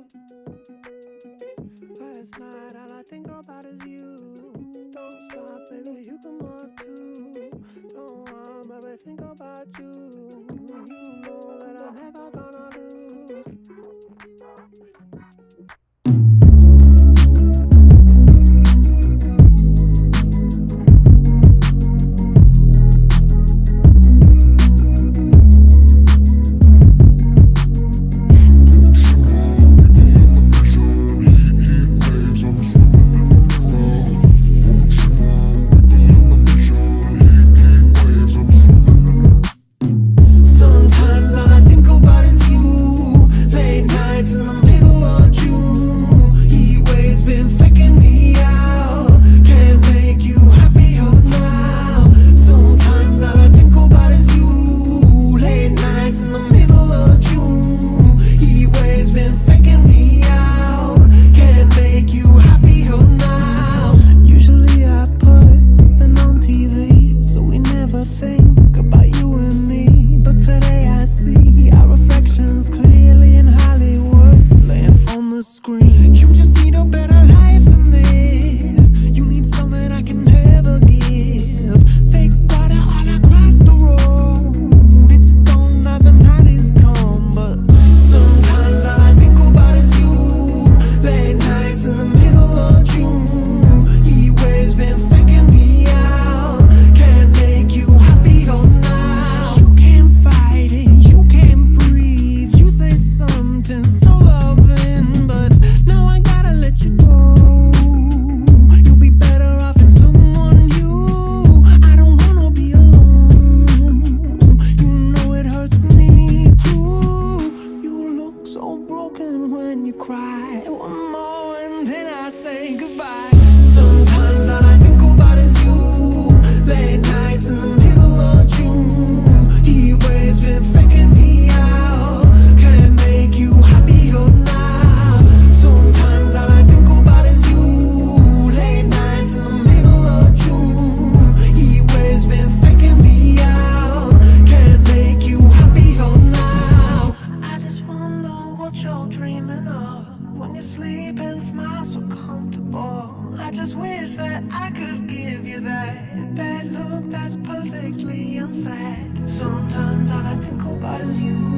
Last night all I think about is you. Don't stop, baby, you come on too. Don't want, baby, think about you. You know that I'm never gonna lose. When you cry, one more and then I say goodbye. Sometimes all I think about is you. Late nights in the middle of June. Heat waves been faking me out. Can't make you happier now. Sometimes all I think about is you. Late nights in the middle of June. Heat waves been faking me out. Can't make you happier now. I just wonder what you're dreaming of when you sleep and smile so comfortable. I just wish that I could give you that bad look that's perfectly unsaid. Sometimes all I think about is you.